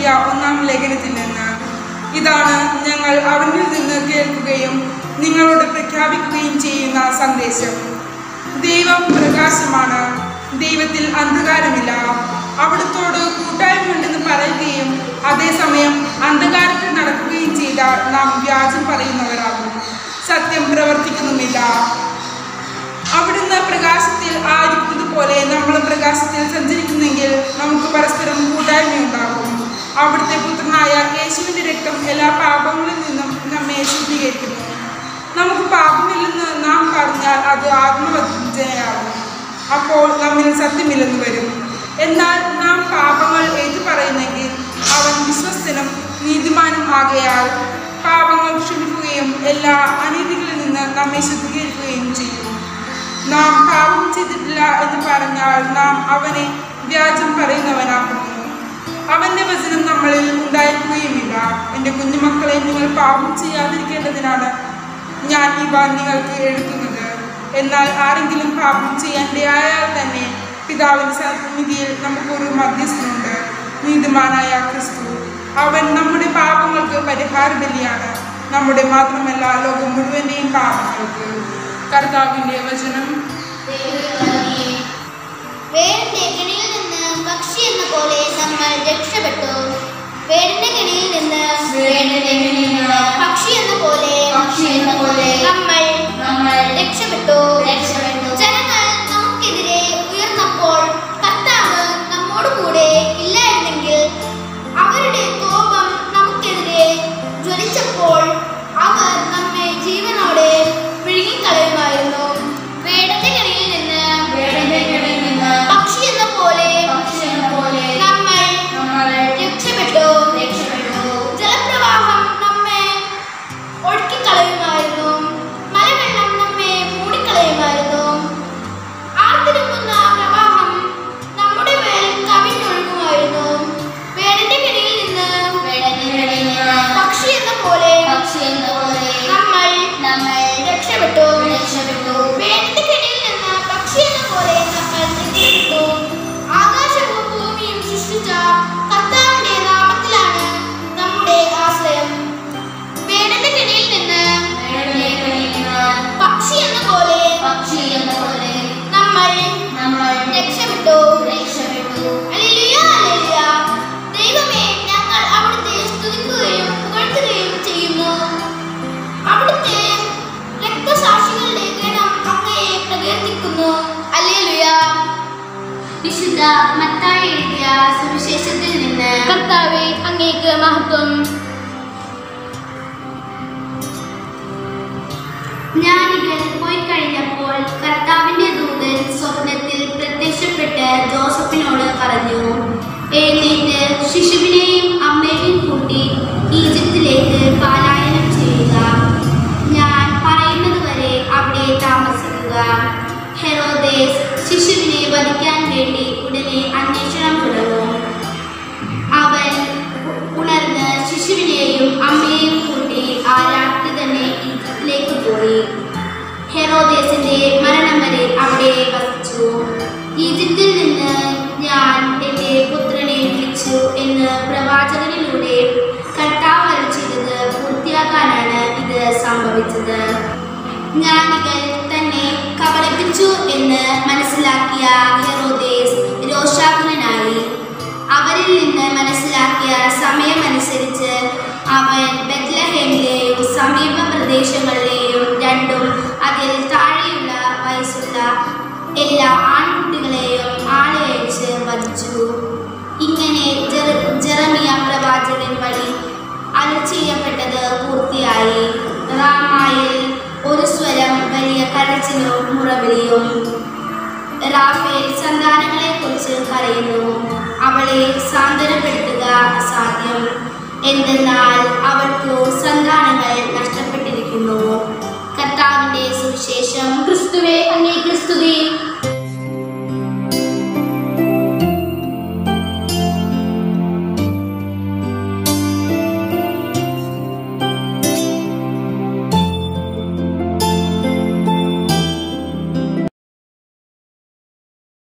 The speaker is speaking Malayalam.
എഴുതിയ 1-ാം ലേഖനത്തിൽ നിന്ന്. ഇതാണ് ഞങ്ങൾ അവനിൽ നിന്ന് കേൾക്കുകയും നിങ്ങളോട് പ്രഖ്യാപിക്കുകയും ചെയ്യുന്ന സന്ദേശം. ദൈവം പ്രകാശമാണ്, ദൈവത്തിൽ അന്ധകാരമില്ല. അവിടുത്തോട് കൂട്ടായ്മയുണ്ടെന്ന് പറയുകയും അതേസമയം അന്ധകാരത്തിൽ നടക്കുകയും ചെയ്താൽ നാം വ്യാജം പറയുന്നവരാകും, സത്യം പ്രവർത്തിക്കുന്നുമില്ല. അവിടുന്ന് പ്രകാശത്തിൽ ആയിരിക്കുന്നത് പോലെ നമ്മൾ പ്രകാശത്തിൽ സഞ്ചരിക്കുന്നെങ്കിൽ നമുക്ക് പരസ്പരം കൂട്ടായ്മയുണ്ടാകും. അവിടുത്തെ പുത്രനായ യേശുവിൻ്റെ രക്തം എല്ലാ പാപങ്ങളിൽ നിന്നും നമ്മെ ശുദ്ധീകരിക്കുന്നു. നമുക്ക് പാപമില്ലെന്ന് നാം പറഞ്ഞാൽ അത് ആത്മവഞ്ചനയാകും, അപ്പോൾ നമ്മിൽ സത്യമില്ലെന്ന് വരും. എന്നാൽ നാം പാപങ്ങൾ ഏറ്റുപറയുന്നെങ്കിൽ അവൻ വിശ്വസ്തനും നീതിമാനും ആകയാൽ പാപങ്ങൾ ക്ഷമിക്കുകയും എല്ലാ അനീതികളിൽ നിന്ന് നമ്മെ ശുദ്ധീകരിക്കുകയും ചെയ്യും. നാം പാപം ചെയ്തിട്ടില്ല എന്ന് പറഞ്ഞാൽ നാം അവനെ വ്യാജം പറയുന്നവനാക്കുന്നു, അവൻ്റെ വചനം നമ്മളിൽ ഉണ്ടായിരിക്കുകയുമില്ല. എൻ്റെ കുഞ്ഞുമക്കളെ, നിങ്ങൾ പാപം ചെയ്യാതിരിക്കേണ്ടതിനാണ് ഞാൻ ഇവ നിങ്ങൾക്ക് എഴുതുന്നത്. എന്നാൽ ആരെങ്കിലും പാപം ചെയ്യാൻ ഇടയായാൽ തന്നെ പിതാവിൻ്റെ സന്നിധിയിൽ നമുക്കൊരു മധ്യസ്ഥനുണ്ട്, നീതിമാനായ ക്രിസ്തു. അവൻ നമ്മുടെ പാപങ്ങൾക്ക് പരിഹാര ബലിയാണ്, നമ്മുടെ മാത്രമല്ല ലോകം മുഴുവൻ്റെയും പാപങ്ങൾക്ക്. കർത്താവിൻ്റെ വചനം. വേടിന്റെ കെണിയിൽ നിന്ന് പക്ഷി എന്ന പോലെ നമ്മൾ രക്ഷപ്പെട്ടു. വേടിന്റെ കെണിയിൽ നിന്ന് പക്ഷി എന്ന പോലെ നമ്മൾ രക്ഷപ്പെട്ടു. ജനങ്ങൾ നമുക്കെതിരെ ഉയർന്നപ്പോൾ കർത്താവ് നമ്മോട് കൂടെ ഇല്ലായിരുന്നെങ്കിൽ, അവരുടെ കോപം നമുക്കെതിരെ ജ്വലിച്ചപ്പോൾ അവർ നമ്മെ ജീവനോടെ വിഴുങ്ങിക്കളയുമായിരുന്നു. വേടന്റെ കെണിയിൽ നിന്ന് പക്ഷി എന്ന പോലെ നമ്മൾ രക്ഷപ്പെട്ടു. ജലപ്രവാഹം നമ്മെ ഒഴുക്കിക്കളയുമായിരുന്നു, മലവെള്ളം നമ്മെ മൂടിക്കളയുമായിരുന്നു. ആർത്തിരങ്ങുന്ന പ്രവാഹം നമ്മുടെ മേൽ കവിഞ്ഞൊഴുകുമായിരുന്നു. വേടന്റെ കെണിയിൽ നിന്ന് പക്ഷി എന്ന പോലെ നമ്മൾ രക്ഷപ്പെട്ടു. വേടന്റെ കെണിയിൽ നിന്ന് പക്ഷി എന്ന പോലെ നമ്മൾ രക്ഷപ്പെട്ടു. ആകാശവും ഭൂമിയും സൃഷ്ടിച്ച കർത്താവിന്റെ നാമത്തിലാണ് നമ്മുടെ ആശ്രയം. വേടന്റെ കെണിയിൽ നിന്ന് പക്ഷി എന്ന പോലെ നമ്മൾ രക്ഷപ്പെട്ടു. Hallelujah, hallelujah. ദൈവമേ, ഞങ്ങൾ അവിടുത്തെ സ്തുതിക്കുകയും പുകഴ്ത്തുകയും ചെയ്യുന്നു. അവിടുത്തെ രക്തസാക്ഷികളുടെ ഗണം അങ്ങയെ പ്രകീർത്തിക്കുന്നു. ഹല്ലേലൂയ. വിശുദ്ധ മത്തായി എഴുതിയ സുവിശേഷത്തിൽ നിന്ന്. കർത്താവേ, അങ്ങേക്ക് മഹത്വം. ജ്ഞാനികൾ പോയി കഴിഞ്ഞപ്പോൾ കർത്താവിന്റെ ദൂതൻ സ്വപ്നത്തിൽ പ്രത്യക്ഷപ്പെട്ട് ജോസഫിനോട് പറഞ്ഞു, എഴുന്നേറ്റ് ശിശുവിനെയും അമ്മയെയും കൂട്ടി ഈജിപ്തിലേക്ക് പലായനം ചെയ്യുക. ഞാൻ പറയുന്നത് വരെ അവിടെ താമസിക്കുക. ഹെറോദേസ് ശിശുവിനെ വധിക്കാൻ വേണ്ടി ഉടനെ അന്വേഷണം തുടങ്ങും. അവൻ ഉണർന്ന് ശിശുവിനെയും അമ്മയെയും കൂട്ടി ആ രാത്രി തന്നെ ഈജിപ്തിലേക്ക് പോയി. ഹെറോദേസിന്റെ മരണം വരെ അവിടെ വസിച്ചു. ഈജിപ്തിൽ നിന്ന് ഞാൻ എൻ്റെ പുത്രനെ വിളിച്ചു എന്ന് പ്രവാചകനിലൂടെ കർത്താവ് അരുളി ചെയ്തത് പൂർത്തിയാക്കാനാണ് ഇത് സംഭവിച്ചത്. ജ്ഞാനികൾ തന്നെ കബളിപ്പിച്ചു എന്ന് മനസ്സിലാക്കിയ ഹെറോദേസ് രോഷാകുലനായി. അവരിൽ നിന്ന് മനസ്സിലാക്കിയ സമയമനുസരിച്ച് അവൻ ബെത്ലഹേമിലെയും സമീപ പ്രദേശങ്ങളിലെയും 2 അതിൽ താഴെയുള്ള വയസ്സുള്ള എല്ലാ ആൺകുട്ടികളെയും ആളയച്ച് വധിച്ചു. ഇങ്ങനെ ജെറമിയ പ്രവാചകൻ വഴി അരുളി ചെയ്യപ്പെട്ടത് പൂർത്തിയായി. റാമായിൽ ഒരു സ്വരം വലിയ കരച്ചിലും മുറവിളിയും. റാഫേൽ സന്താനങ്ങളെ കുറിച്ച് കരയുന്നു. അവളെ സാന്ത്വനപ്പെടുത്തുക അസാധ്യം, എന്തെന്നാൽ അവൾക്കു സന്താനങ്ങൾ നഷ്ടപ്പെട്ടിരിക്കുന്നു. കർത്താവിന്റെ സുവിശേഷം. ക്രിസ്തുവേ, അങ്ങേക്ക് സ്തുതി.